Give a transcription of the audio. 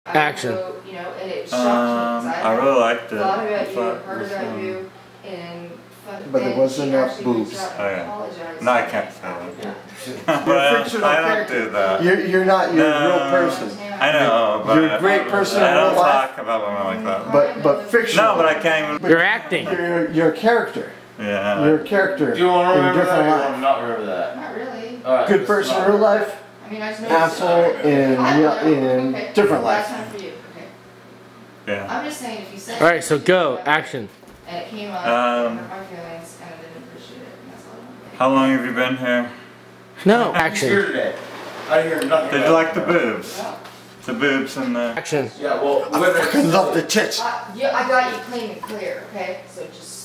Action. You know, and it shocked me. I really liked it. Thought about you, heard about you, and but there wasn't enough boobs. Oh yeah. No, I can't say that. You're a fictional I don't character. do that. You're not. You're a real person. I know, but you're a great person I in don't real life. talk about women like that. But fictional. No, but I can't even. You're acting. You're a character. Yeah. You're a character. Do you want to remember that, or life. you want to not remember that? Not really. Alright, Good person in real life. I mean, I just Asshole in different life. Last time for you. Okay. Yeah. I'm just saying, if you said. All right, so go. Action. And it came up. And hurt my feelings, and I didn't appreciate it. And that's all I wanted. How long have you been here? No. Here Action. today. I hear nothing. Did you like the boobs? The boobs and the. Action. Yeah, well, I fucking love the tits. Yeah, I got you clean and clear. Okay, so just.